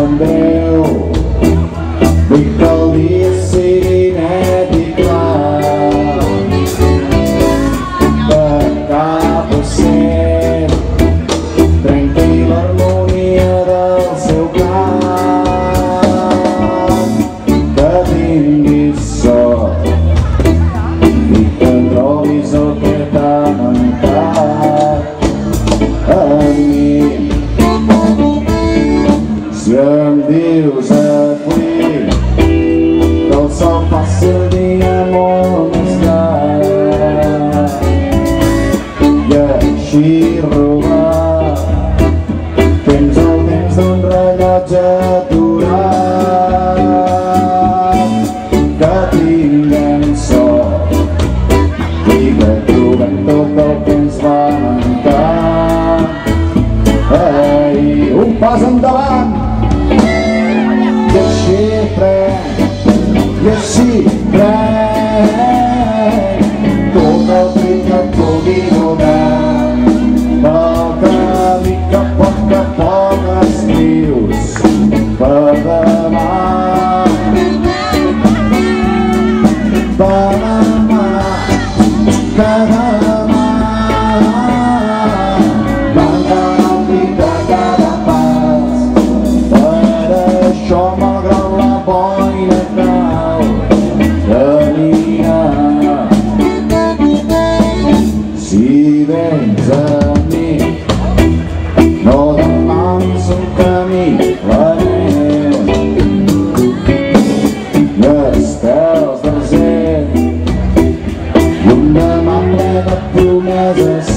en breu, vull que el dia sigui net i clar, que cap ocell trenqui l'harmonia del seu cant, que tinguis sort i que trobis el que t'ha mancat a mi. Si em dius avui que el sol passi el dia molt més llarg i així robar tens el temps d'un rellotge aturat, que tinguem sort i que trobem tot el que ens va mancar ahir. Un pas endavant i així pren tot el que et pugui donar pel camí que a poc escrius per demà, que demà m'encanta cada pas. Per això, malgrat la boira cau caminar, si vens a mi no demanis un camí planet, estels d'argent i un demà ple de promeses